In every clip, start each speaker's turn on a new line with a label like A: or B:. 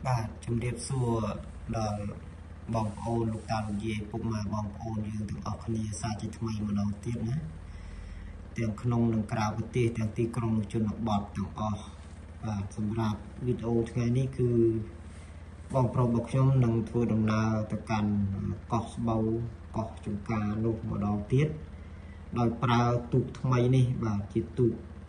A: បាទជំរាបសួរដល់បងប្អូនលោកតាលោកយាយពុកម៉ែបងប្អូនយើងទាំងអស់គ្នាសាជាថ្មីម្ដងទៀតណាទាំងក្នុងនិងក្រៅប្រទេសទាំងទីក្រុងនិងជនបទទាំងអស់បាទសម្រាប់វីដេអូថ្ងៃនេះគឺបងប្រុសរបស់ខ្ញុំនឹងធ្វើដំណើរទៅកាន់កោះស្បូវកោះចំការនោះម្ដងទៀតដោយប្រើទូកថ្មីនេះបាទជាទូក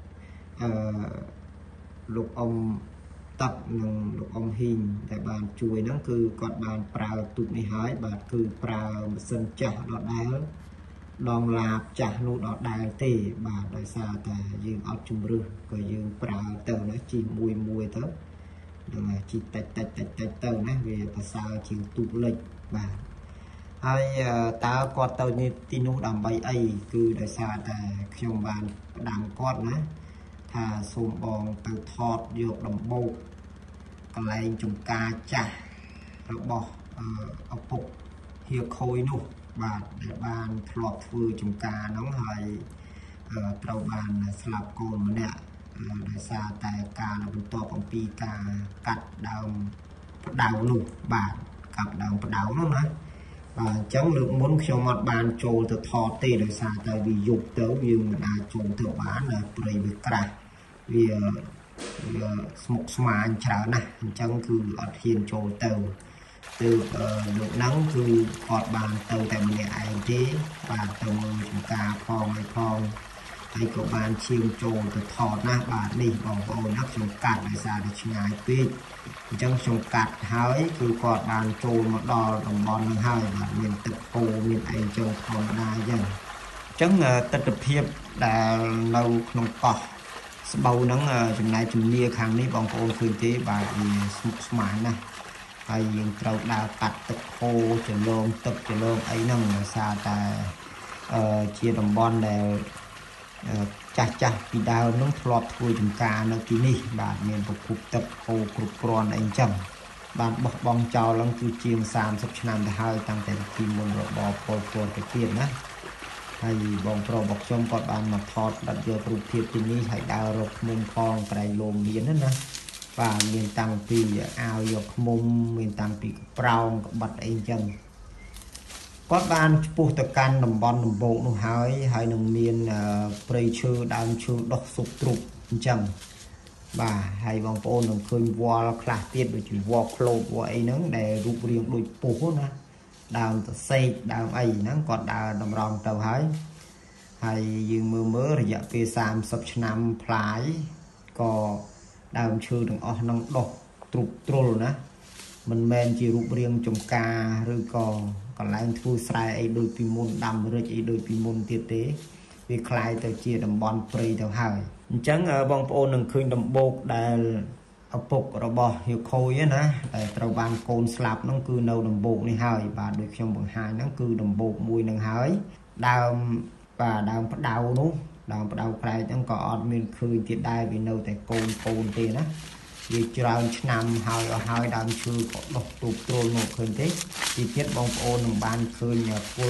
A: លោកអ៊ំតាក់និងលោកអ៊ំហ៊ីងដែលបានជួយហ្នឹងគឺគាត់បានប្រើទូកនេះហើយបាទគឺប្រើម៉ាស៊ីនចាស់ដដែលដងឡាបចាស់នោះដដែលទេបាទដោយសារតែយើងអត់ជំរឿសក៏យើងប្រើទៅណាជីមួយទៅដល់ណាជីតិចទៅណាវាប្រសើរជាងទូកលិចបាទហើយតើគាត់ទៅទីនោះដើម្បីអីគឺដោយសារតែខ្ញុំបានផ្ដាំគាត់ណាថាសូមបងទៅថតយកដំបូកកន្លែងចំការចាស់របស់ឪពុកហៀខូយនោះបាទដែលបានធ្លាប់ធ្វើចំការហ្នឹងហើយត្រូវបានស្លាប់កូនម្នាក់ដោយសារតែការបន្ទាប់អំពីការកាត់ដើមផ្ដៅនោះបាទកាត់ដើមផ្ដៅនោះណាបាទអញ្ចឹងលើកមុនខ្ញុំអត់បានចូលទៅថតទេដោយសារតែវាយប់ទៅយើងមិនអាចចូលទៅបានព្រៃវាក្រាស់វាស្មុគស្មាញច្រើនណាស់អញ្ចឹងគឺអត់ហ៊ានចូលទៅលោកហ្នឹងគឺគាត់បានទៅតែម្នាក់ឯងទេបាទទៅមើលចំការផងហើយក៏បានឈាមចូលទៅថតណាបាទនេះបងប្អូនណាខ្ញុំកាត់ដោយសារតែឆ្ងាយពេកអញ្ចឹងខ្ញុំកាត់ហើយគឺគាត់បានចូលមកដល់តំបន់ហ្នឹងហើយបាទមានទឹកហូរមានអីចូលធម្មតាអញ្ចឹងទស្សនភាពដែលនៅក្នុងកោះស្បូវហ្នឹងចំណែកជំនាខាងនេះបងប្អូនឃើញទេបាទវាស្មុគស្មាញណាស់ហើយយើងត្រូវដើរកាត់ទឹកហូរចលងទឹកចលងអីហ្នឹងដោយសារតែជាតំបន់ដែលចាស់ពីដើមនោះធ្លាប់ធ្វើចំការនៅទីនេះបាទមានប្រភពទឹកហូរគ្រប់គ្រាន់អីចឹងបានបោះបង់ចោលឡើងគឺជាង30ឆ្នាំទៅហើយតាំងតែពីមុនរបបប៉ុលពតទៅទៀតណាហើយបងប្រុសរបស់ខ្ញុំគាត់បានមកថតដិតយករូបភាពទីនេះហើយដើររកឃ្មុំផងក្រែងលោមមានណាបាទមានតាំងពីអាវយកឃ្មុំមានតាំងពីប្រោងក្បិតអីចឹងគាត់បានឆ្ពោះទៅកាន់តំបន់ដំបូកនោះហើយនឹងមានព្រៃឈើដើមឈើដុះស៊ុបទ្រុបអញ្ចឹងបាទហើយបងប្អូននឹងឃើញវល់ខ្លះទៀតដូចជាវល់ក្លូបវល់អីហ្នឹងដែលរូបរាងដូចពុះណាដើមតសេកដើមអីហ្នឹងគាត់ដើរតម្រង់ទៅហើយយើងមើលរយៈពេល30ឆ្នាំផ្លាយក៏ដើមឈើទាំងអស់ហ្នឹងដុះទ្រុបទ្រុលណាមិនមែនជារូបរាងចំការឬក៏កន្លែងធ្វើស្រែអីដូចពីមុនដាំម្រេចអីដូចពីមុនទៀតទេវាคล้ายទៅជាតំបន់ព្រៃទៅហើយអញ្ចឹងបងប្អូននឹងឃើញដំបូកដែលឪពុករបស់ហៀខូយណាដែលត្រូវបានកូនស្លាប់ហ្នឹងគឺនៅដំបូកនេះហើយបាទដូចខ្ញុំបង្ហាញហ្នឹងគឺដំបូកមួយនឹងហើយដើមផ្ដៅនោះដើមផ្ដៅក្រែកហ្នឹងក៏អត់មានឃើញទៀតដែរវានៅតែកូនទេណាវាច្រើនឆ្នាំហើយដើមឈើក៏ដុះទូកទ្រុលមកឃើញទេទីទៀតបងប្អូននឹងបានឃើញពល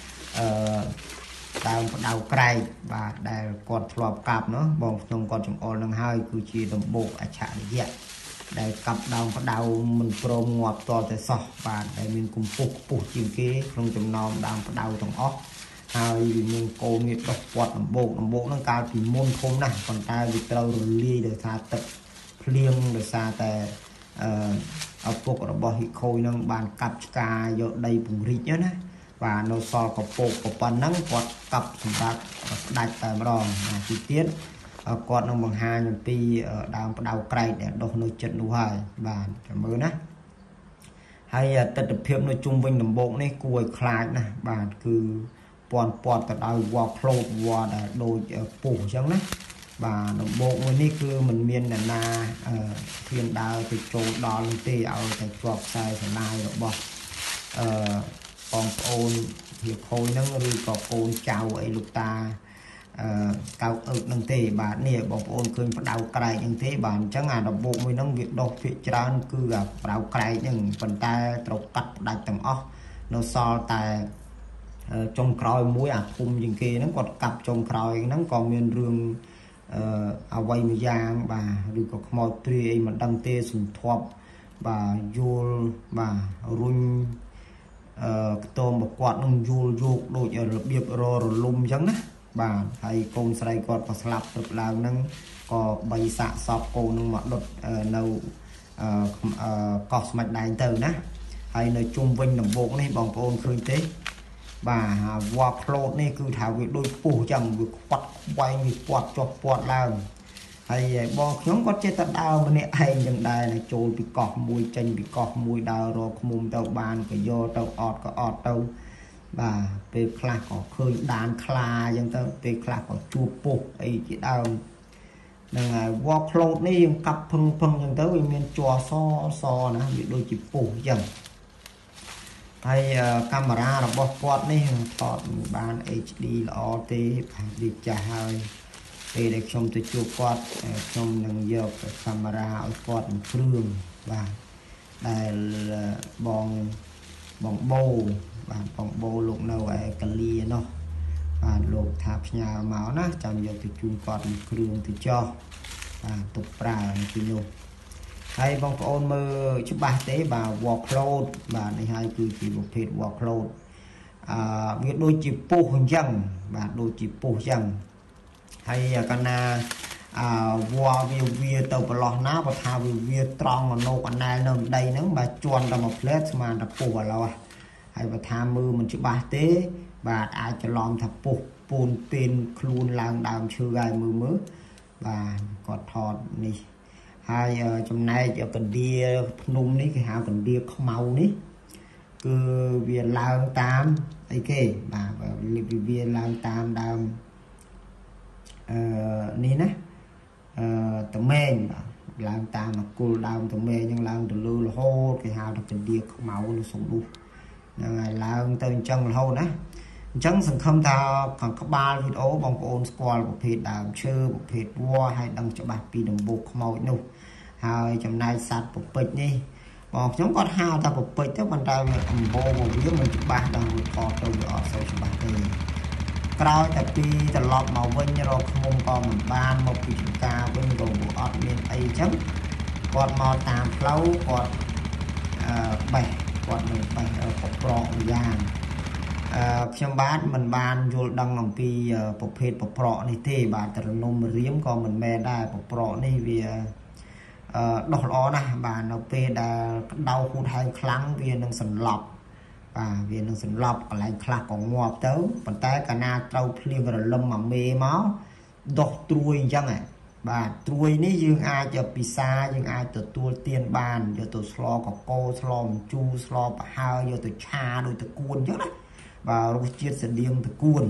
A: ដើមផ្ដៅក្រែកបាទដែលគាត់ធ្លាប់កាប់ណាបងខ្ញុំគាត់ចំអល់នឹងហើយគឺជាដំបូកអច្ឆរិយៈដែលកាប់ដើមផ្ដៅមិនព្រមងាប់តតែសោះបាទដែលមានកម្ពស់ខ្ពស់ជាងគេក្នុងចំណោមដើមផ្ដៅទាំងអស់ហើយវាមានកូនវាដុះពាត់ដំបូកហ្នឹងកាលពីមុនធំណាស់ប៉ុន្តែវាត្រូវរលាយដោយសារទឹកភ្លៀងដោយសារតែឪពុករបស់ហីខូយនឹងបានកាប់ឆ្ការយកដីពង្រីកណាបាទនៅសល់កពកប៉ុណ្ណឹងគាត់កាប់សម្រាប់ស្ដាច់តែម្ដងទីទៀតគាត់នឹងបង្ហាញអំពីដើមផ្ដៅក្រែកដែលដុះនៅចិត្តនោះហើយបាទចាំមើលណាហើយទស្សនភាពនៅជុំវិញដំបូកនេះគួរឲ្យខ្លាចណាបាទគឺពាន់ទៅដោយវល់ផ្លូតវល់ដែលដូចពុះអញ្ចឹងណាបាទដំបូកមួយនេះគឺមិនមានអ្នកណាធានដើរទៅចូលដល់នោះទេឲ្យតែជាប់ខ្សែសណាយរបស់បងប្អូនហៀខូយហ្នឹងឬក៏កូនចៅអីលោកតាកៅអឹកហ្នឹងទេបាទនេះបងប្អូនឃើញផ្ដៅក្រែកហ្នឹងទេបាទអញ្ចឹងអាដំបូកមួយហ្នឹងវាដុះភាគច្រើនគឺអាផ្ដៅក្រែកហ្នឹងប៉ុន្តែត្រូវកាត់ផ្ដាច់ទាំងអស់នៅសល់តែចុងក្រោយមួយអាធំជាងគេហ្នឹងគាត់កាប់ចុងក្រោយហ្នឹងក៏មានរឿងអ្វីមួយយ៉ាងបាទឬក៏ខ្មោចព្រាយអីមិនដឹងទេសន្ធប់ bà vô bà rung tôm một quạt nông vô vô đôi ở biệp rồi lùm chẳng đó bà hay con sài quạt và slap tập làm nâng có bay xạ sọc cô nâng mặt đột nâu cosmic đại từ đó hay nơi chung vinh làm bộ này bằng ôn khơi tế bà workload này cứ thảo việc đôi phủ chẳng việc quạt quay việc quạt cho quạt làm hay bọn nhóm có chế tật đau mà nè hay chẳng đài này trôi bị cọp mùi chanh bị cọp mùi đau rồi mùm tàu bàn cái vô tàu ọt có ọt tàu bà về khla có khơi đàn khla chẳng tàu về khla có chua bột ấy chỉ đau nên là workload này cặp phăng chẳng tàu vì mình chua so nè bị đôi chỉ phủ chẳng hay camera là bó quạt này thọt bàn HD là OT đi trả hơi để trong tôi chụp quạt trong nâng dọc camera ở quạt phương và đây là bong bô và bong bô lúc nào ấy cali nó và lục tháp nhà máu nó trong dọc tôi chụp quạt phương tôi cho và tục ra thì nhung hay bong ôn mơ chụp ba tế và workload và này hai cứ chỉ một phết workload việc đôi chỉ bù dân và đôi chỉ bù dân hay cana vua việc tàu bờ ná và thao việc tròn mà nô anh này nó đây nó bà chuồn ra một plate mà đập bù vào lo hay và tham mưu mình chụp ba tế và ai cho lom thập bù bùn tiền luôn làm đàm chưa gai mưa mớ và còn thọt này hai trong này cho cần đi nung ní cái hào cần đi không màu ní cứ việc làm tam ấy kì mà việc làm tam đam ní nè tụi men làm tam mà cô đam tụi men nhưng làm từ lưu là hô cái hào cần đi không màu nó sống đủ làm từ chân là hô nè chẳng sẵn không ta còn có 3 video bằng ôn squall một phết đàm chơi một phết vua hay đăng cho bạn pi đồng bộ không màu nụ hai trong này sạch một bịch đi còn chúng có hao ta một bịch tới bàn tay mình bô một phía mình chụp ba đang một con tôi ở sau chụp ba thì cao tập pi tập lọt màu vinh rồi không còn mình ban một cái chụp ca vinh rồi bộ ọt miền ấy chấm còn màu tàm lâu còn bảy còn mình bảy ở cột rộng vàng trong bát mình ban vô đăng lòng pi một phết một prọ này thế bà tự nôm riếm còn mình mê đai một prọ này vì đọc đó nè bà nó về đã đau hụt hay kháng viên nâng sần lọc và viên nâng sần lọc còn lại khạc còn ngọt tới còn tay cả na trâu liền rồi lâm mà mê máu đọc trui chẳng này bà trui ní dương ai cho pizza dương ai từ tua tiền bàn giờ từ slo có cô slo chu slo bà hao giờ từ cha đôi từ cuốn chứ đấy và rồi chia sẻ điên từ cuốn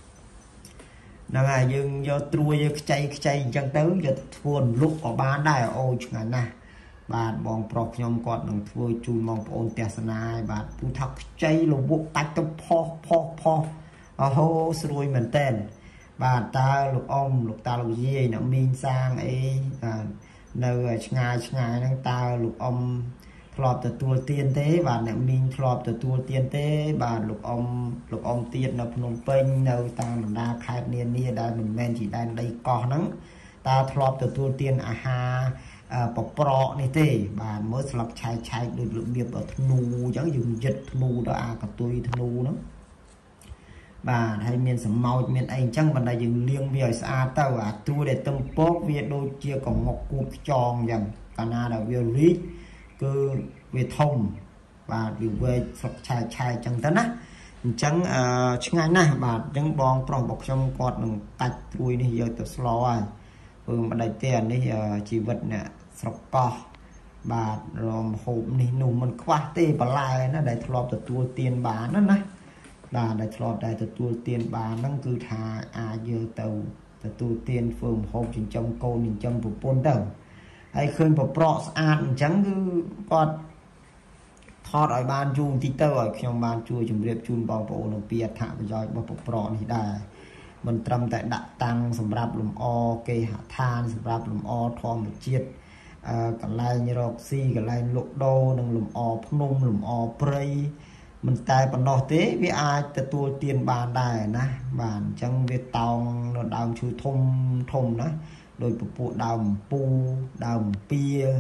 A: là dương do trui chay chẳng tới giờ thuần lúc có bán đại ôi chẳng nè bạn bong prok nhom quạt đừng thua chui mong ôn tè sanai bạn phụ thắc chay lục buộc tách tâm po hô xuôi mình tên bạn ta lục ông lục ta lục gì nó minh sang ấy nơi ngay năng ta lục ông lọp từ tua tiên thế và nè mình lọp từ tua tiên thế và lục ông tiên nó phun pin nơi ta mình đa khai niên nia đây mình men chỉ đang đây có nắng ta lọp từ tua tiên ha bọc pro này thế và mới lọp chạy được lượng biệt ở thnu chẳng dùng dịch thnu đó cả tôi thnu nó và hay miền sầm màu miền anh chẳng bạn này dừng liêng về xa tao tôi để tâm bốc việt đôi chia còn ngọc cụt tròn dần Canada về lý cứ về thông và điều về sọc chạy chẳng tấn á chẳng ngay nè bà chẳng bong trong bọc trong quạt đừng tạch tôi đi giờ tập slow mà đại tiền đi chỉ vật nè sọc co bà rồi hộp này nụ mình khoa tê bà lại nó đại thọp từ tua tiền bà nó nè bà đại thọp đại từ tua tiền bà nó cứ thà giờ tàu từ tua tiền phường hộp trên trong cô nhìn trong bộ pôn tàu hay khơi bộ pro ăn chẳng cứ con thọt ở ban chuông tí tơ ở trong ban chui chùm riệp chun bong bộ nó bia thả rồi bộ pro thì đài mình trầm tại đặt tăng sầm rạp lùm o cây hạ than sầm rạp lùm o thò một chiết cả lai như rọc xi cả lai lục đô đừng lùm o phun lùm o prey mình tay bằng nọ thế với ai từ tua tiền bàn đài nè bàn chẳng về tàu nó đào chui thông đó đôi bộ đào pu đào pia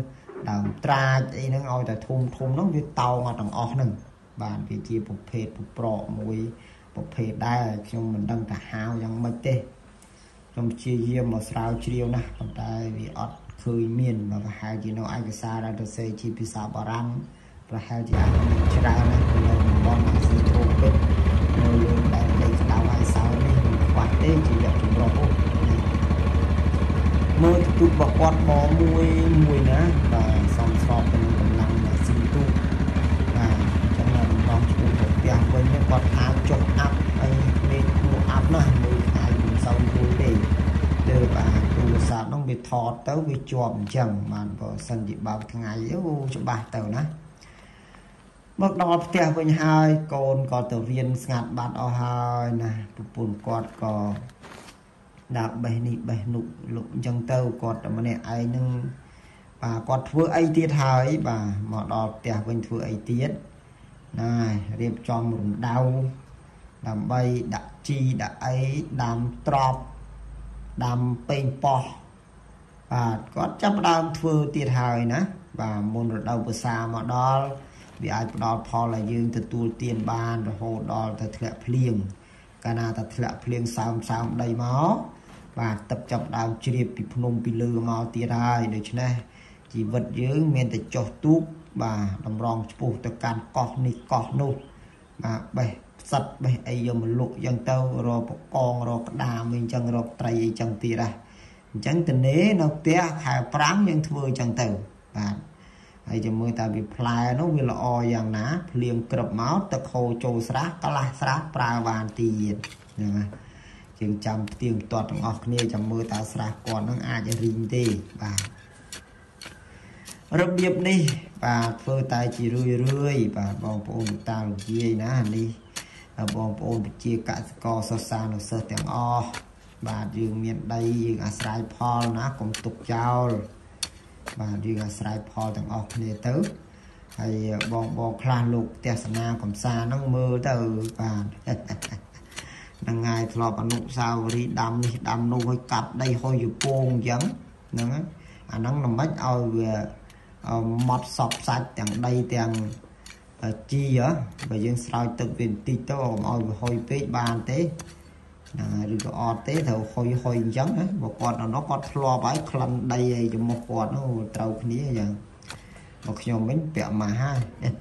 A: ដើមត្រាចអីហ្នឹងឲ្យតែធំហ្នឹងវាតោងអត់ទាំងអស់ហ្នឹងបាទវាជាប្រភេទប្រកមួយប្រភេទដែរខ្ញុំមិនដឹងថាហៅយ៉ាងម៉េចទេខ្ញុំព្យាយាមមកស្រាវជ្រាវណាស់ប៉ុន្តែវាអត់ឃើញមានបើប្រហែលជានៅឯកសារដែលទៅសេជាភាសាបារាំងប្រហែលជាអាចមានច្រើនណាស់នៅតំបន់អាស៊ីត្រូពិកនៅលើដែនដីក្តៅហើយសើនេះមិនខ្វះទេជាយកចម្រុះមើលទូបគាត់បងមួយណាបាទសំស្របទៅនឹងកម្លាំងអាស៊ីទូបាទចឹងដល់បងឈ្មោះទៅផ្ទះវិញគាត់អាចចុះអាប់ហើយមេឃគួរអាប់ណាស់មើលថ្ងៃមិនសូវយល់ទេលើបាទទូរស័ព្ទហ្នឹងវាថតទៅវាជាប់អញ្ចឹងបានបើសិនជាបើកថ្ងៃអូច្បាស់ទៅណាមកដល់ផ្ទះវិញហើយកូនក៏ទៅរៀនស្ងាត់បាត់អស់ហើយណាប្រពន្ធគាត់ក៏ដាក់បេះនេះបេះនោះលុកអញ្ចឹងទៅគាត់តែម្នាក់ឯងនឹងបាទគាត់ធ្វើអីទៀតហើយបាទមកដល់ផ្ទះវិញធ្វើអីទៀតណារៀបចំរំដៅដើម្បីដាក់ជីដាក់អីដាំត្រប់ដាំពេញប៉ោះបាទគាត់ចាប់ដើមធ្វើទៀតហើយណាបាទមុនរដូវវស្សាមកដល់វាអាចផ្ដល់ផលឲ្យយើងទទួលទានបានរហូតដល់ទៅធ្លាក់ភ្លៀងកាលណាតែធ្លាក់ភ្លៀងសើមដីមកបាទទឹកចាប់ដើមជ្រាបពីភ្នំពីលើមកទៀតហើយដូច្នេះជីវិតយើងមានតែចុះទូកបាទតម្រង់ឆ្ពោះទៅកាន់កោះនេះកោះនោះបាទបេះផ្សិតបេះអីយកមកលុកអញ្ចឹងទៅរកបកងរកក្តាមអីអញ្ចឹងរកត្រីអីអញ្ចឹងទៀតហ่ะអញ្ចឹងតនេនៅផ្ទះខែ5យើងធ្វើអញ្ចឹងទៅបាទហើយចាំមើលតាវាផ្លែនោះវាល្អយ៉ាងណាភ្លៀងក្រឹបមកទឹកហូរចូលស្រះកន្លះស្រះប្រើបានទៀតហ្នឹងណាជាងចាំផ្ទៀងផ្ទាត់ទាំងអស់គ្នាចាំមើលតាស្រះគាត់នឹងអាចរីងទេបាទរបៀបនេះបាទធ្វើតែជារឿយបាទបងប្អូនតាលោកយាយណានេះបងប្អូនវិជាកសិករសិស្សសានុសិស្សទាំងអស់បាទយើងមានដីយើងអាស្រ័យផលណាកុំទុកចោលបាទយើងអាស្រ័យផលទាំងអស់គ្នាទៅហើយបងខ្លះលោកទស្សនាកំសាហ្នឹងមើលទៅបាទហ្នឹងហើយធ្លាប់អនុស្សាវរីយ៍ដាំនេះដាំនោះឲ្យកាត់ដីហុយយពងអញ្ចឹងហ្នឹងអាហ្នឹងល្មិចឲ្យវាម៉ត់សពសាច់ទាំងដីទាំងជីបើយើងស្រោចទឹកវាបន្តិចទៅកុំឲ្យវាហុយពេកបានទេឬក៏អត់ទេត្រូវហុយអញ្ចឹងណាបើគាត់ដល់នោះគាត់ធ្លាប់ហើយក្លិនដីអីចំមុខគាត់នោះត្រូវគ្នាអញ្ចឹងមកខ្ញុំវិញពាក់ម៉ាស់ហើយ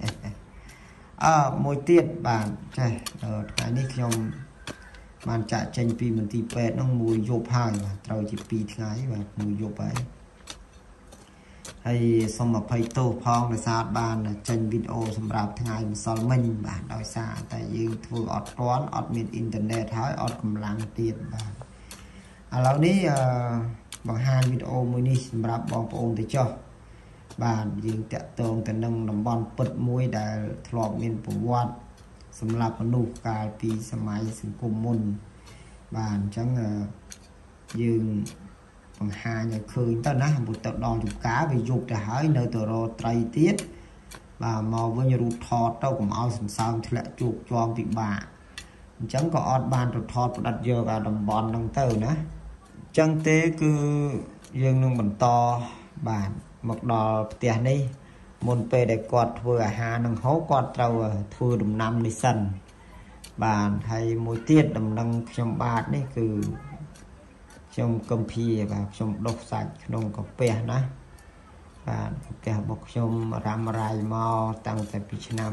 A: មួយទៀតបាទចេះថ្ងៃនេះខ្ញុំបានចាក់ចេញពីមន្ទីរពេទ្យនោះមួយយប់ហើយបាទត្រូវជា2ថ្ងៃបាទមួយយប់ហើយហើយសូមអភ័យទោសផងដោយសារបានចេញវីដេអូសម្រាប់ថ្ងៃម្សិលមិញបាទដោយសារតែយើងធ្វើអត់ទាន់អត់មានអ៊ីនធឺណិតហើយអត់កម្លាំងទៀតបាទឥឡូវនេះបង្ហាញវីដេអូមួយនេះសម្រាប់បងប្អូនទៅចុះបាទយើងតាក់ទងទៅនឹងតំបន់ពិតមួយដែលធ្លាប់មានប្រវត្តិសម្រាប់មនុស្សកាលពីសម័យសង្គមមុនបាទអញ្ចឹងយើងបង្ហាញឲ្យឃើញទៅណាមកទៅដល់ចំការវាយប់ទៅហើយនៅទៅរកត្រីទៀតបាទមកវិញរូបថតទៅកុំឲ្យសន្សើមធ្លាក់ជោគជាំពិបាកអញ្ចឹងក៏អត់បានទៅថតផ្ដិតយកអាតំបន់ហ្នឹងទៅណាអញ្ចឹងទេគឺយើងនឹងបន្តបាទមកដល់ផ្ទះនេះមុនពេលដែលគាត់ធ្វើអាហារនឹងហូបគាត់ត្រូវធ្វើដំណាំនេះសិនបាទហើយមួយទៀតដំណឹងខ្ញុំបាទនេះគឺខ្ញុំកំភាបាទខ្ញុំដុសសាច់ក្នុងកាពះណាបាទកាពះរបស់ខ្ញុំរ៉ាំរ៉ៃមកតាំងតែពីឆ្នាំ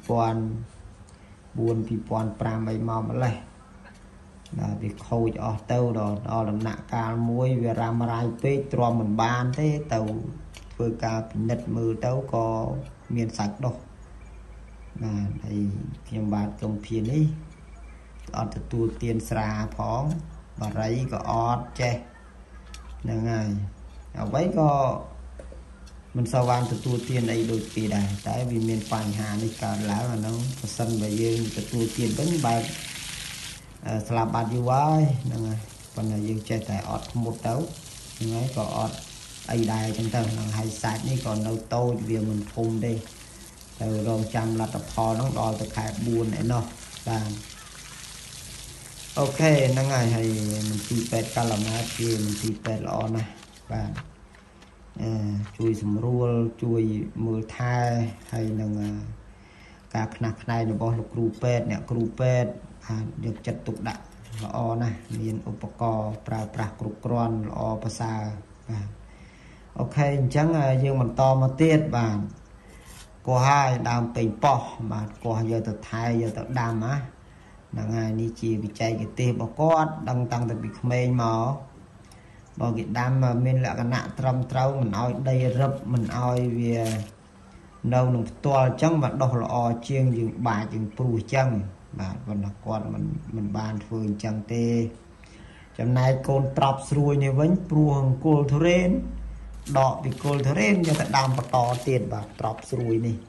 A: 2004 2005អីមកម្លេះបាទវាខូចអស់ទៅដល់ដំណាក់កាលមួយវារ៉ាំរ៉ៃពេកទ្រាំមិនបានទេទៅធ្វើការពិនិត្យមើលទៅក៏មានសាច់ដុសបាទហើយខ្ញុំបាទកំភានេះអត់ទទួលទានស្រាផងបារីក៏អត់ចេះហ្នឹងហើយអ្វីក៏មិនសូវបានទទួលទានអីដូចគេដែរតែវាមានបញ្ហានេះកើតឡើងអានោះប្រសិនបើយើងទទួលទានវិញបែបស្លាប់បាត់យូរហើយហ្នឹងហើយប៉ុន្តែយើងចេះតែអត់ធ្មត់ទៅហ្នឹងហើយក៏អត់អីដែរចឹងទៅហ្នឹងហើយសាច់នេះក៏នៅតូចវាមិនធំទេទៅរងចាំលទ្ធផលហ្នឹងដល់ទៅខែ4ឯណោះបាទអូខេហ្នឹងហើយមន្ទីរពេទ្យកាឡាម៉ាជាមន្ទីរពេទ្យល្អណាស់បាទជួយសម្រួលជួយមើលថែហើយនឹងការខ្នះខ្នែងរបស់លោកគ្រូពេទ្យអ្នកគ្រូពេទ្យយកចិត្តទុកដាក់ល្អណាស់មានឧបករណ៍ប្រើប្រាស់គ្រប់គ្រាន់ល្អប្រសើរបាទអូខេអញ្ចឹងយើងបន្តមកទៀតបាទគោះហើយដើមពេញប៉ោះបាទគោះយកទៅថែយកទៅដាំណាហ្នឹងហើយនេះជាវិច័យទេសរបស់គាត់ដឹងតាំងពីក្មេងមកបើគេដាំមានលក្ខណៈត្រឹមត្រូវមិនឲ្យដីរឹបមិនឲ្យវានៅនឹងផ្ទាល់អញ្ចឹងមកដុះល្អជាងយើងបាចយើងព្រួសអញ្ចឹងបាទប៉ុន្តែគាត់មិនបានធ្វើអញ្ចឹងទេចំណែកកូនត្រប់ស្រួយនេះវិញព្រួសអង្គុលទុរេនដកពីគល់ទុរេនយកទៅដាំបន្តទៀតបាទត្រប់ស្រួយនេះ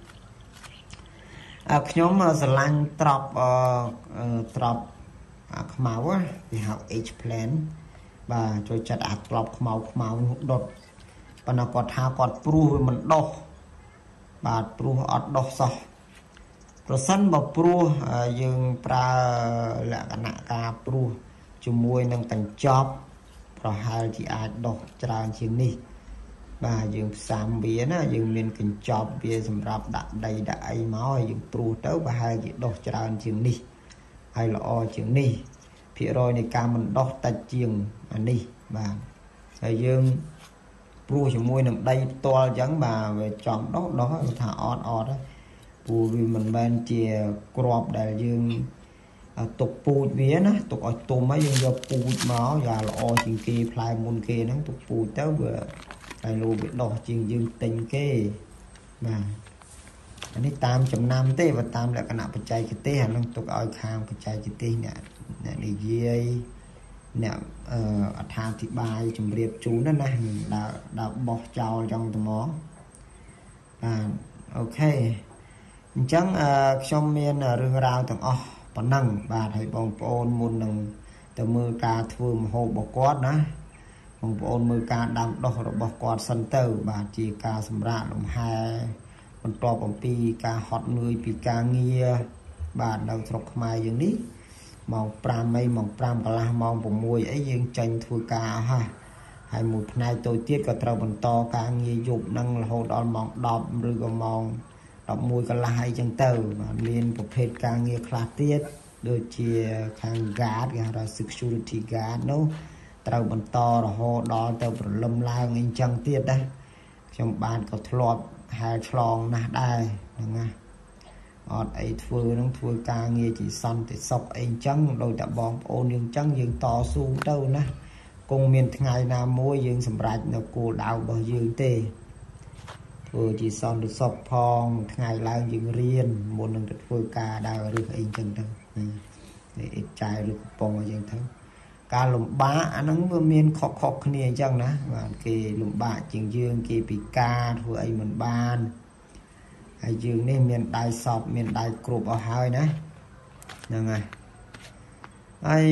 A: ខ្ញុំស្រឡាញ់ត្រប់ខ្មៅគេហៅ H plan បាទចូលចិត្តត្រប់ខ្មៅនោះដុតប៉ុន្តែគាត់ថាគាត់ព្រួសវាមិនដុះបាទព្រួសអត់ដុះសោះប្រសិនបើព្រួសយើងប្រើលក្ខណៈការព្រួសជាមួយនឹងកញ្ចប់ប្រហែលជាអាចដុះច្រើនជាងនេះបាទយើងផ្សំវាណាយើងមានកញ្ចប់វាសម្រាប់ដាក់ដីដាក់អីមកហើយយើងព្រួសទៅប្រហែលជាដុះច្រើនជាងនេះហើយល្អជាងនេះភាគរយនៃការមិនដុះតិចជាងអានេះបាទហើយយើងព្រួសជាមួយនឹងដីផ្ទាល់អញ្ចឹងបាទវាចំដុះថាអត់ព្រោះវាមិនមែនជាក្របដែលយើងទុកពូជវាណាទុកឲ្យទុំហើយយើងយកពូជមកយ៉ាងល្អជាងគេផ្លែមុនគេហ្នឹងទុកពូជទៅវាហើយលោកវាដុះជាងយើងទិញគេបាទអានេះតាមចំណាំទេបើតាមលក្ខណៈបច្ចេកទេសអានឹងទុកឲ្យខាងបច្ចេកទេសអ្នកនិយាយអ្នកអត្ថាធិប្បាយជម្រាបជូនណាដើរបោះចោលចឹងទៅមកបាទអូខេអញ្ចឹងខ្ញុំមានរឿងរ៉ាវទាំងអស់ប៉ុណ្ណឹងបាទហើយបងប្អូនមុននឹងទៅមើលការធ្វើម្ហូបរបស់គាត់ណាបងប្អូនមើលការដាំដុះរបស់គាត់សិនទៅបាទជាការសម្រាកលំហែបន្ទាប់អំពីការហត់នឿយពីការងារបាទនៅស្រុកខ្មែរយើងនេះម៉ោង5ម៉ោង5កន្លះម៉ោង6អីយើងចេញធ្វើការអស់ហើយមួយផ្នែកតូចទៀតក៏ត្រូវបន្តការងារយប់ហ្នឹងរហូតដល់ម៉ោង10ឬក៏ម៉ោង11កន្លះអីចឹងទៅបាទមានប្រភេទការងារខ្លះទៀតដូចជាខាង guard គេហៅថា security guard នោះត្រូវបន្តរហូតដល់ទៅព្រលឹមឡើងអីចឹងទៀតណាខ្ញុំបានក៏ធ្លាប់ហែលឆ្លងណាស់ដែរហ្នឹងណាអត់អីធ្វើនឹងធ្វើការងារជាសន្តិសុខអីចឹងដោយតែបងប្អូនយើងចឹងយើងតស៊ូទៅណាគង់មានថ្ងៃណាមួយយើងសម្រេចនៅគោលដៅរបស់យើងទេធ្វើជាសន្តិសុខផងថ្ងៃឡើងយើងរៀនមុននឹងទៅធ្វើការដើរឬអីចឹងទៅអីចាយឬកំប៉ុងអីចឹងទៅការលំបាកអាហ្នឹងវាមានខុសគ្នាអញ្ចឹងណាបាទគេលំបាកជាងយើងគេពិការធ្វើអីមិនបានហើយយើងនេះមានដៃសពមានដៃគ្រប់អស់ហើយណាហ្នឹងហើយ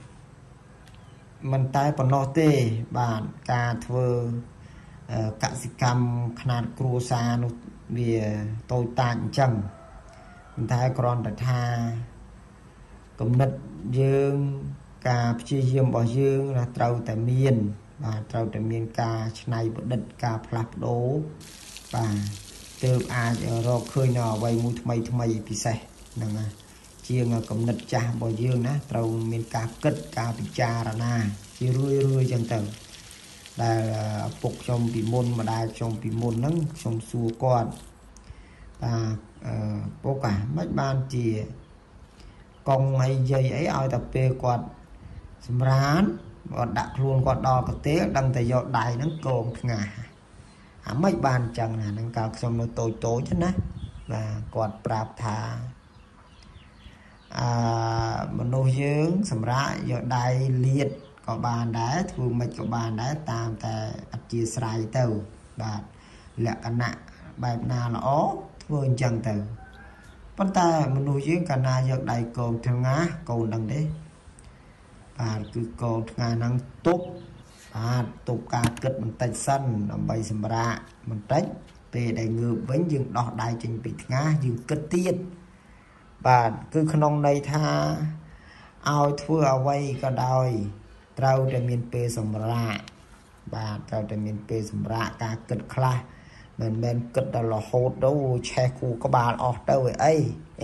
A: មិនតែប៉ុណ្ណោះទេបាទការធ្វើកសិកម្មຂະຫນາດគ្រួសារនោះវាតូចតាចអញ្ចឹងប៉ុន្តែគ្រាន់តែថាគំនិតយើងការព្យាយាមរបស់យើងណាត្រូវតែមានបាទត្រូវតែមានការច្នៃប្រឌិតការផ្លាស់ប្ដូរបាទទើបអាចរកឃើញនៅអ្វីមួយថ្មីពិសេសហ្នឹងណាជាងគំនិតចាស់របស់យើងណាត្រូវមានការគិតការពិចារណាជារឿយចឹងទៅដែលពុកខ្ញុំពីមុនម្ដាយខ្ញុំពីមុនហ្នឹងខ្ញុំសួរគាត់បាទពុកមិនបានជាកងអីយាយអីឲ្យតែពេលគាត់សម្រានគាត់ដាក់ខ្លួនគាត់ដល់កទេលដឹងតែយកដៃហ្នឹងកងថ្ងាសអាមិនបានចឹងណាហ្នឹងកាលខ្ញុំនៅតូចណាបាទគាត់ប្រាប់ថាមនុស្សយើងសម្រាប់យកដៃលាតក៏បានដែរធ្វើមិនក៏បានដែរតាមតែអធិស្ឋានទៅបាទលក្ខណៈបែបណាល្អធ្វើអញ្ចឹងទៅប៉ុន្តែមនុស្សយើងកាលណាយកដៃកងថ្ងាសកូនដឹងទេបាទគឺកងថ្ងាសហ្នឹងទប់បាទទប់ការគិតបន្តិចសិនដើម្បីសម្រាកបន្តិចពេលដែលងើបវិញយើងដោះដៃចេញពីថ្ងាសយើងគិតទៀតបាទគឺក្នុងន័យថាឲ្យធ្វើអ្វីក៏ដោយត្រូវតែមានពេលសម្រាកបាទត្រូវតែមានពេលសម្រាប់ការគិតខ្លះមិនមែនគិតដល់រហូតទៅឆេះគូក្បាលអស់ទៅអី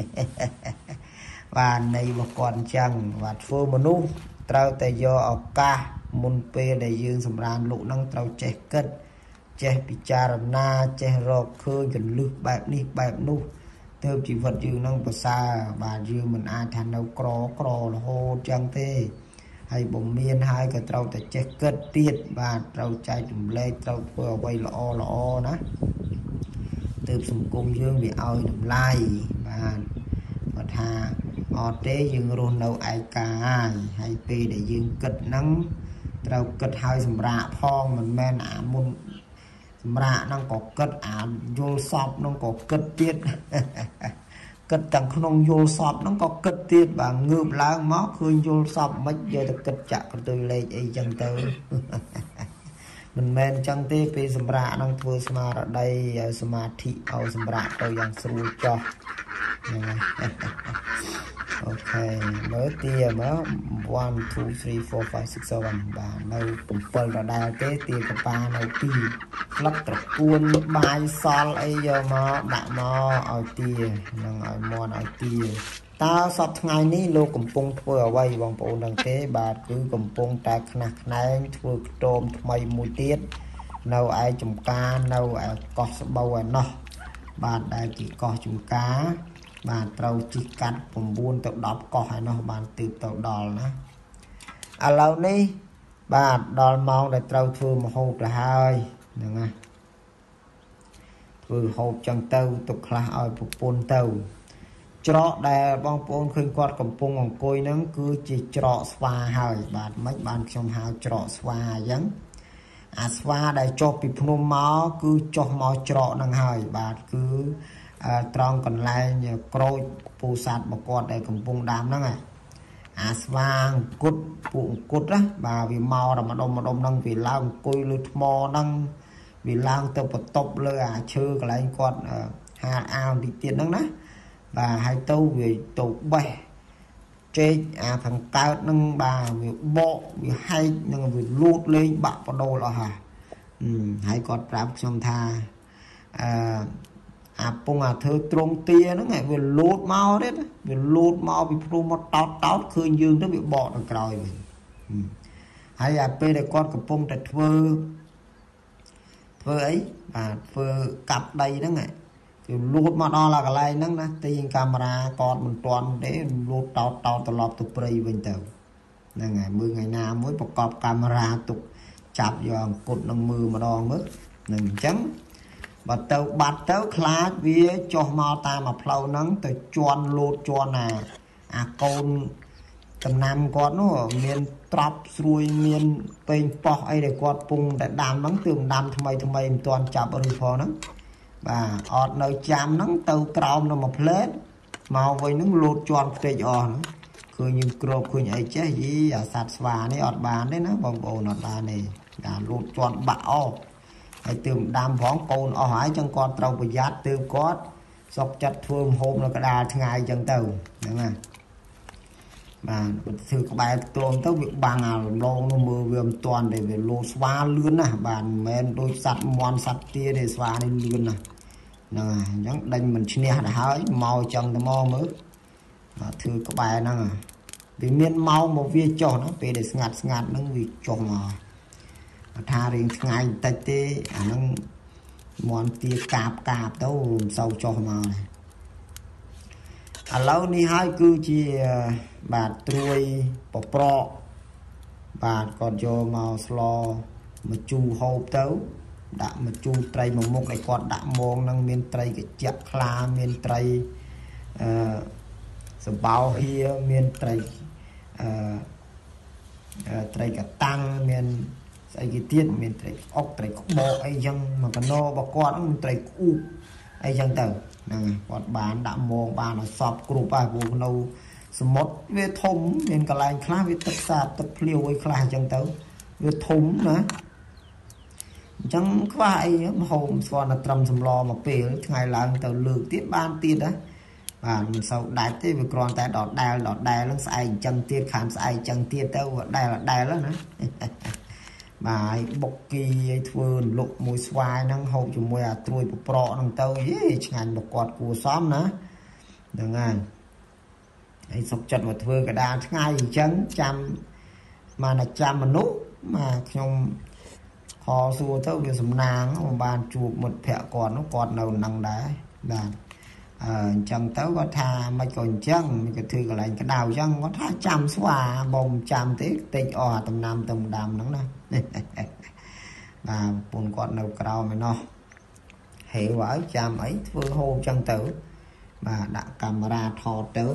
A: បាទនៃមកគាត់អញ្ចឹងបាទធ្វើមនុស្សត្រូវតែយកឱកាសមុនពេលដែលយើងសម្រានលោកនឹងត្រូវចេះគិតចេះពិចារណាចេះរកឃើញកលឹះបែបនេះបែបនោះទើបជីវិតយើងនឹងប្រសើរបាទយើងមិនអាចថានៅក្ររហូតចឹងទេហើយបើមានហើយក៏ត្រូវតែចេះគិតទៀតបាទត្រូវចែករំលែកត្រូវធ្វើអ្វីល្អណាទើបសង្គមយើងវាឲ្យតម្លៃបាទបើថាអត់ទេយើងរស់នៅឯកាហើយពេលដែលយើងគិតហ្នឹងត្រូវគិតឲ្យសម្រាប់ផងមិនមែនអាមុនសម្រាប់ហ្នឹងក៏គិតអាយល់សពហ្នឹងក៏គិតទៀតគិតទាំងក្នុងយល់សពហ្នឹងក៏គិតទៀតបាទងើបឡើងមកឃើញយល់សពមិនយកទៅគិតចាក់កន្ទុយលេខអីចឹងទៅមិនមែនចឹងទេពេលសម្រាប់ហ្នឹងធ្វើស្មារតីសមាធិឲ្យសម្រាប់ទៅយ៉ាងស្រួលចុះអូខេមើលទាមើល1 2 3 4 5 6 7បាទនៅ7ដដែលទេទាកប៉ានៅ2ផ្លឹកត្រកួនបាយសល់អីយកមកដាក់មកឲ្យទានឹងឲ្យមន់ឲ្យទាតើសប្តាហ៍ថ្ងៃនេះលោកកំពុងធ្វើអ្វីបងប្អូនដឹងទេបាទគឺកំពុងតែខ្នះខ្នែងធ្វើខ្ទមថ្មីមួយទៀតនៅឯចំការនៅឯកោះស្បូវឯណោះបាទដែលជាកោះចំការបាទត្រូវជិះកាត់9ទៅ10កោះឯណោះបានទើបទៅដល់ណាឥឡូវនេះបាទដល់ម៉ោងដែលត្រូវធ្វើម្ហូបទៅហើយហ្នឹងណាធ្វើហូបចឹងទៅទុកខ្លះឲ្យប្រពន្ធទៅច្រកដែលបងប្អូនឃើញគាត់កំពុងអង្គុយហ្នឹងគឺជាច្រកស្វាហើយបាទមិនបានខ្ញុំហៅច្រកស្វាអញ្ចឹងអាស្វាដែលចុះពីភ្នំមកគឺចុះមកច្រកហ្នឹងហើយបាទគឺត្រង់កន្លែងក្រូចពូសាទមកគាត់ដែលកំពុងដាំហ្នឹងអាស្វាអង្គុតពួកអង្គុតណាបាទវាមកតែម្ដុំហ្នឹងវាឡើងអង្គុយលើថ្មហ្នឹងវាឡើងទៅបន្ទប់លើអាឈើកន្លែងគាត់ហាលអាវបន្តិចទៀតហ្នឹងណាបាទហើយទៅវាទៅបេះចេកអាខាងកើតហ្នឹងបាទវាបកវាហែកនឹងវាលូតលេងបាក់បដូលអស់ហើយគាត់ប្រាប់ខ្ញុំថាអាពងអាធ្វើត្រង់ទាហ្នឹងវាលូតមកទៀតវាលូតមកពីព្រោះមកតោតឃើញយើងទៅវាបកទៅក្រោយវិញហើយអាពេលដែលគាត់កំពុងតែធ្វើអីបាទធ្វើកាប់ដីហ្នឹងវាលូតមកដល់កន្លែងហ្នឹងណាទាញកាមេរ៉ាកតមិនទាន់ទេលូតតោតត្រឡប់ទៅព្រៃវិញទៅហ្នឹងហើយមើលថ្ងៃណាមួយប្រកបកាមេរ៉ាទុកចាប់យកអង្គុតនឹងមើលម្ដងមើលនឹងអញ្ចឹងបើទៅបាត់ទៅខ្លាចវាចុះមកតាមអាផ្លូវហ្នឹងទៅជន់លូតជន់អាកូនដំណាំគាត់នោះមានត្រប់ស្រួយមានពេញប៉ោះអីដែលគាត់ពងតែដាំហ្នឹងទើបដាំថ្មីមិនទាន់ចាប់ឬផងហ្នឹងបាទអត់នៅចាំហ្នឹងទៅក្រោមនៅមួយផ្លេតមកវិញហ្នឹងលូតជន់ផ្ទៃអស់ហ្នឹងឃើញយើងគ្របឃើញអីចេះយីអាសត្វស្វានេះអត់បានទេណាបងប្អូនអត់បានទេតែលូតជន់បាក់អស់ហើយទើបដាំផងកូនអស់ហើយចឹងគាត់ត្រូវប្រយ័ត្នទើបគាត់សុកចិត្តធ្វើម្ហូបនៅកដាលថ្ងៃចឹងទៅហ្នឹងណាបាទបើធ្វើក្បែរខ្ទមទៅវាបាំងអារំលងនោះមើលវាមិនទាន់ទេវាលោស្វាលឿនណាស់បាទមិនមែនដូចសัตว์មន់សัตว์ទាទេស្វានេះលឿនណាស់ហ្នឹងហើយអញ្ចឹងដេញមិនឈ្នះទៅហើយមកចឹងទៅមកមើលបាទធ្វើក្បែរហ្នឹងវាមានម៉ោងមកវាចុះណាពេលដែលស្ងាត់ហ្នឹងវាចុះមកថារៀងថ្ងៃបន្តិចទេអាហ្នឹងមន់ទាកាបទៅមិនសូវចុះមកឥឡូវនេះហើយគឺជាបាទត្រួយប្រប្រកបាទគាត់យកមកស្លមកជូរហូបទៅដាក់មកជូរត្រីមួយមុខឲ្យគាត់ដាក់មងហ្នឹងមានត្រីកញ្ជាក់ខ្លាមានត្រីសម្បោហៀមានត្រីត្រីកតាំងមានស្អីគេទៀតមានត្រីអុកត្រីក្បោអីចឹងមកកណោរបស់គាត់ហ្នឹងត្រីក្អ៊ូអីចឹងទៅហ្នឹងគាត់បានដាក់មងបានឲ្យសពគ្រប់ហើយព្រោះនៅសមុទ្រវាធំមានកន្លែងខ្លះវាទឹកសាបទឹកភ្លាវអីខ្លះអញ្ចឹងទៅវាធំណាអញ្ចឹងខ្វះអីមហូបស្គាល់តែត្រឹមសម្លមកពេលថ្ងៃឡើងទៅលើកទៀតបានទៀតណាបាទមិនសូវដាច់ទេវាគ្រាន់តែដដែលហ្នឹងស្អែកអញ្ចឹងទៀតខានស្អែកអញ្ចឹងទៀតទៅដែលណា bài bọc kỳ thường lục mùi xoài năng hậu cho mùi trôi bộ prọ năng tâu ngành một quạt của xóm nữa được ngay ấy sọc chật một thưa cả đa ngay chấn trăm mà là trăm mà nút mà không họ xua thâu việc sầm nàng mà bàn chụp một phẹ còn nó còn đầu năng đá đàn chẳng tớ có tha mấy còn chân cái thư gọi là cái đào chân có tha trăm xóa bông trăm tiết tinh tầm năm tầm đàm nắng nè và buồn còn đầu cầu mày nó hiểu ở trăm ấy vừa hô chân tử mà đã camera thò tớ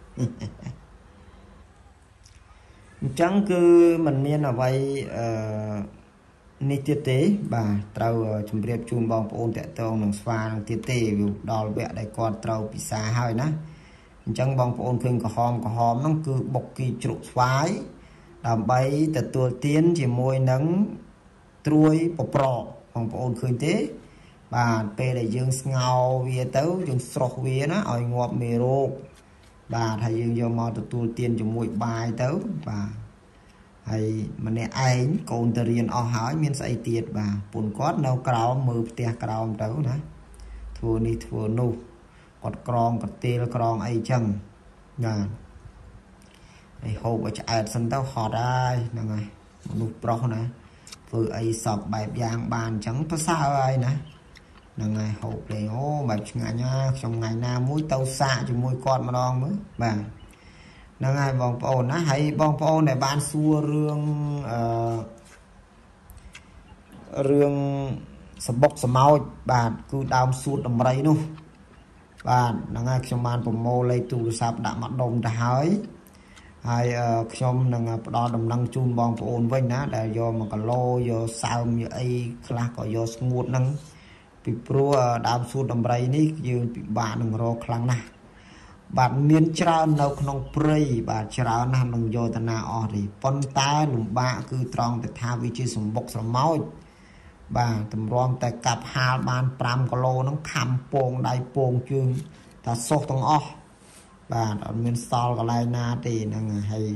A: chẳng cứ mình miên là vậy nít tiết tế bà trâu chuẩn bị chung bong ôn tệ tông nông pha nông tiết tế vì đo vẽ đại con trâu bị xa hơi ná chẳng bong ôn khuyên có hòm nó cứ bọc kỳ trụ xoái làm bay từ tuổi tiến chỉ môi nắng trôi bọc rọ bong ôn khuyên tế bà bê đại dương ngào vía tấu dương sọc vía nó ở ngọt mì rô bà thầy dương vô mò từ tuổi tiến chỉ môi bài tấu bà hay mà nè anh còn tự riêng ở hỏi miền xây tiệt bà buồn quát nấu cào mưa tia cào tấu đó thua đi thua nu quạt còng quạt tia còng ấy chân nè này hộp ở chạy sân tao họ đây nè này một pro nè vừa ấy sập bài giang bàn trắng có sao ai nè nè này hộp này ô bài ngày nha trong ngày nào mũi tàu xạ cho mũi con mà đong mới bà năng ai bong ôn á hay bong ôn này ban xua rương sập bốc sập mau bạn cứ đào suốt đầm rây nu bạn năng ai trong ban bồng mô lấy tủ sạp đã mặt đồng đã hỏi hay trong năng đo đầm năng chun bong ôn vinh á để do mà cả lô do sao như ấy là có do ngột năng bị pro đào suốt đầm rây ní như bạn đừng ro khăng nè bạn miền trao nấu không prey bạn trao nam nông vô tận nào thì con ta lùm bạ cứ tròn để tha vị trí sủng bọc sủng máu bà tầm rom tại cặp hà ban pram kilo nó khăm pong đai pong chương ta sốt tông o bà miền sol cái này na thì năng hay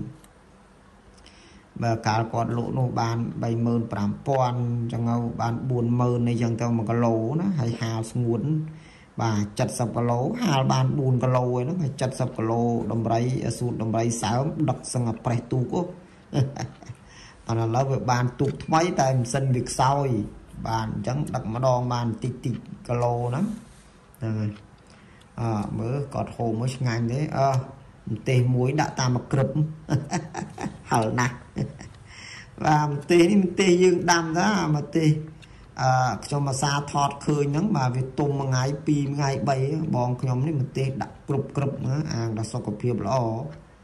A: bà cả quạt lỗ nó ban bay mơn pram pon chẳng ngâu ban buồn mơn này chẳng tao mà cái lỗ nó hay hào nguồn bà chặt sập cái lỗ hai bàn buồn cái lỗ ấy nó phải chặt sập cái lỗ đầm rây sụt đầm rây sáo đập sang ngập phải tu cố còn là lớp bàn tụt mấy tay sân việc sau bàn trắng đặt mà đòn bàn tịt cái lỗ lắm mới cọt hồ mới ngành đấy tê muối đã ta mà cướp hở nè và tê dương đam đó mà tê cho mà xa thọt khơi nắng mà việc tôm mà ngày pi ngày bay bong nhóm này mình tê đặt cướp nữa đã so có phiệp lo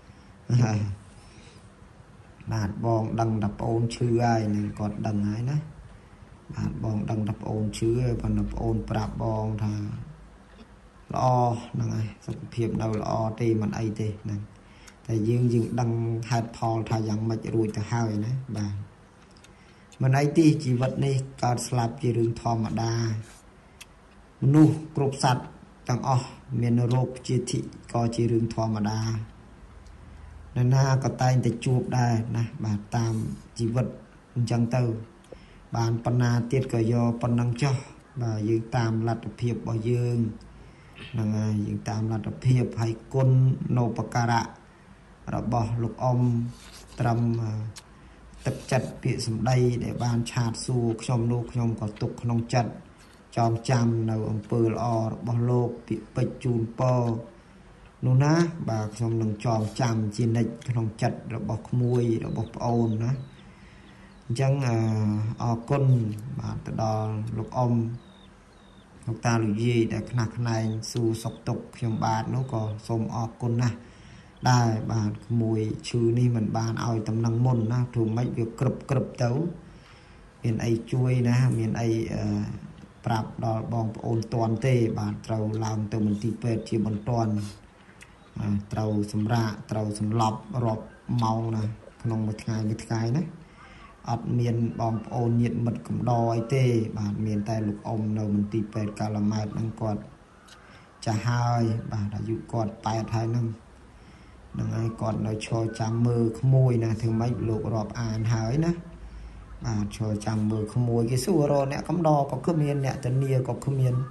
A: bạn bong đằng đập ôn chư ai nên còn đằng ấy đó bạn bong đằng đập ôn chư còn đập ôn prap bong thà lo này so có phiệp đâu lo tê mình ai tê này thầy dương đằng hạt phò thà rằng mà rùi từ hai này bạn mình ấy tí chỉ vật này cả slap chỉ rừng thò mà đa nu cướp sạch tăng miền rộp chỉ thị có chỉ rừng thò mà đa nên na có tay để chụp đây nè bà tam chỉ vật chẳng từ bàn panna tiết cờ do pan năng cho bà dương tam lạt phiệp bảo dương năng dương tam lạt phiệp hay côn nô pakara rồi bỏ lục om trầm tập chặt bị sầm đây để ban chặt su trong lục trong có tục trong chặt trong chăm nào ông pơ lo bỏ lục bị bạch chun po nô ná bà trong nông tròn chăm chi nịch trong chặt rồi bỏ muôi rồi bỏ ôn đó chẳng côn bà từ đó lục ông lục ta lục gì để nạc này su sọc tục trong bà nó có xôm côn nè đây bạn mùi chư ni mình bàn oi tầm năng môn na thủ mấy việc cướp tấu miền ấy chui nè miền ấy prap đo bong ôn toàn tê bạn trâu làm từ mình ti pet chỉ bằng toàn trâu sầm ra trâu sầm lọc rọp màu nèក្នុងមួយថ្ងៃណាអត់មានបងប្អូនញាតិមិត្តកំដរអីទេបាទមានតែលោកអ៊ំនៅមន្ទីរពេទ្យកាឡាម៉ែតហ្នឹងគាត់ចាស់ហើយបាទអាយុគាត់80ហើយហ្នឹងនឹងឲ្យគាត់នៅឈរចាំមើលក្មួយណាធ្វើម៉េចលោករាប់អានហើយណា cho chăm mưa không mùi cái xua rồi nè cắm đo có cơ miên nè tên nia có cơ miên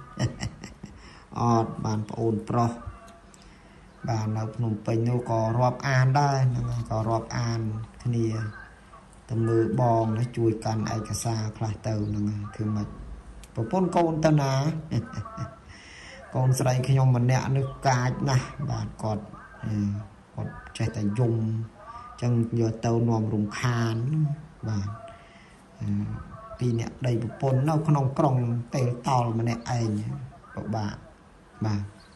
A: bàn ổn pro bàn ở nông bình nó có rọp an đây có rọp an nia tầm mưa bong nó chui căn ai cả xa khai tàu thường mà bộ phôn con tên à con sẽ đây khi nhau mình nè nước cài nè bạn còn chạy tay dùng chẳng giờ tàu nòm rùng khan bạn vì nè đây bộ phôn nó không còn tay tàu mà nè anh bà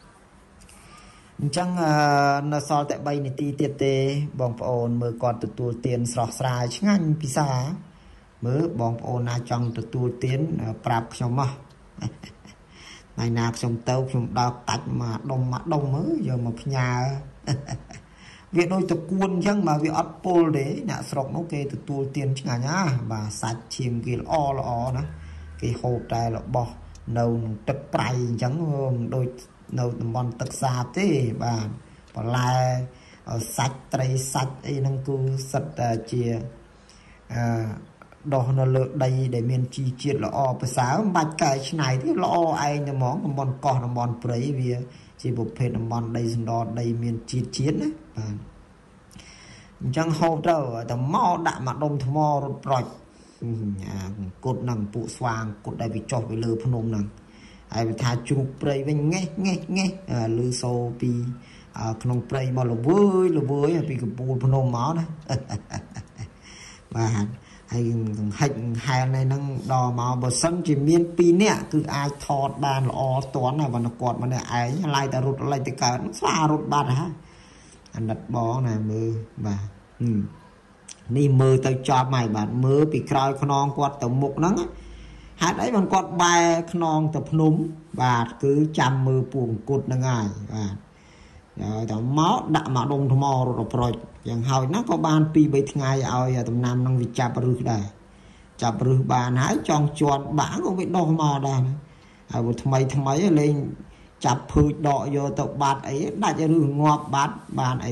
A: chẳng nó so tại bay này ti tiệt tê bong phôn mới còn từ tua tiền sọt xài chứ anh pizza mới bong phôn na trong từ tua tiền prap trong mà ngày nào trong tàu trong đào tạch mà đông mới giờ mà nhà việc đôi tập cuốn chẳng mà việc ấp pol đấy nè sọc nó kê từ tua tiền chứ nhá và sạch chìm kia lo đó cái hồ trai là bò nâu tập prai chẳng đôi nâu tầm bon tật xa thế bà lại sạch trai sạch ấy năng cứ sạch chia đó nó lượt đây để miền chi chiết là bữa sáng bạch cái này thì lo ai nhà món tầm bon cỏ tầm bon prey vì chỉ bộ phê tầm bon đây đó đây miền chi chiết đấy chẳng hậu đâu tầm mò đạm mặt đông thầm mò rồi cột nằng phụ xoang cột đây bị chọc với lừa phun nồng nằng ai bị thà chụp prey với nghe lừa sâu pi không prey mà là vui vì cái bùn phun nồng máu đấy và hay này năng đò màu bờ sân chỉ miên pi nè cứ ai thọt bàn là toán này và nó quạt mà này ấy lại ta rụt lại ta cả nó xa rụt bàn hả anh đặt bó này mưa và ni mưa tao cho mày bạn mưa bị còi non quạt tàu mục nắng hạt ấy bằng quạt bài non tập núm và cứ chăm mưa buồn cột là ngày và tao máu đạm mà đông thò mò rồiอย่าง ហើយ nó có ban pi 3 ថ្ងៃ ឲ្យ តំណាំ នឹង វិចាប់ រឹស ដែរ ចាប់ រឹស បាន ហើយ ចង់ ជន់ បាក់ ក៏ វា ដោះ មក ដែរ ហើយ ថ្មី ថ្មី លេង ចាប់ ភើច ដក យក ទៅ បាត់ អី ដាច់ រឹស ងាប់ បាត់ បាន អី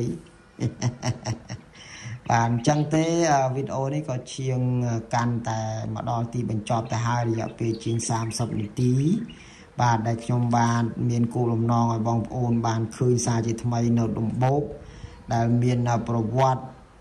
A: បាន ចឹង ទេ វីដេអូ នេះ ក៏ ឈៀង កាន់ តែ មក ដល់ ទី បញ្ចប់ ទៅ ហើយ រយៈ ពេល ជាង 30 នាទី បាទ ដែល ខ្ញុំ បាន មាន គោល បំណង ឲ្យ បងប្អូន បាន ឃើញ សារ ជា ថ្មី នៅ ដំបូក ដែលមានប្រវត្តិ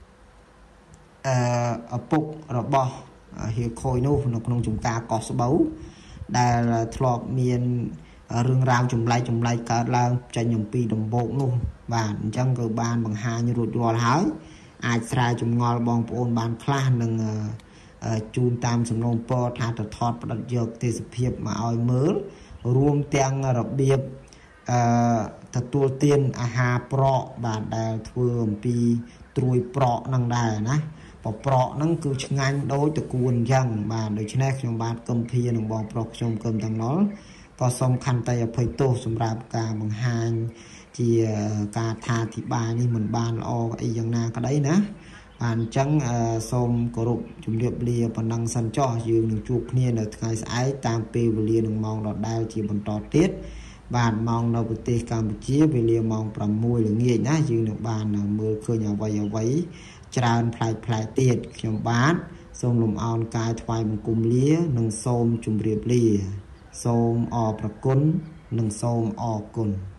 A: ឪពុករបស់ហៀខូយនោះនៅក្នុងចំការកោះស្បូវដែលធ្លាប់មានរឿងរ៉ាវចម្លែកកើតឡើងចេញអំពីដំបូកនោះបាទអញ្ចឹងក៏បានបង្ហាញរួចរាល់ហើយអាចស្រាវចម្ងល់បងប្អូនបានខ្លះនឹងជូនតាមសំណូមពរថាទៅថតផ្ដិតយកទេសភាពមកឲ្យមើលរួមទាំងរបៀបទទួលទានអាហារប្រក់បាទដែលធ្វើអំពីត្រួយប្រក់នឹងដែរណាប្រក់ហ្នឹងគឺឆ្ងាញ់ដូចតកួនអញ្ចឹងបាទដូច្នេះខ្ញុំបាទគំភានឹងបងប្រុសខ្ញុំគឹមទាំងណុលក៏សូមខន្តីអភ័យទោសសម្រាប់ការបង្ហាញជាការថាអធិប្បាយនេះមិនបានល្អអីយ៉ាងណាក្តីណាបាទអញ្ចឹងសូមគោរពជម្រាបលាប៉ុណ្ណឹងសិនចុះយើងនឹងជួបគ្នានៅថ្ងៃស្អែកតាមពេលវេលានឹងម៉ោងដដែលជាបន្តទៀតបាទម៉ោងនៅប្រទេសកម្ពុជាវេលាម៉ោង 6 ល្ងាចណាយើងនឹងបានមើលឃើញអ្វីច្រើនផ្លែកទៀតខ្ញុំបាទសូមលំអោនកាយថ្វាយបង្គំលានិងសូមជម្រាបលាសូមអរព្រគុណនិងសូមអរគុណ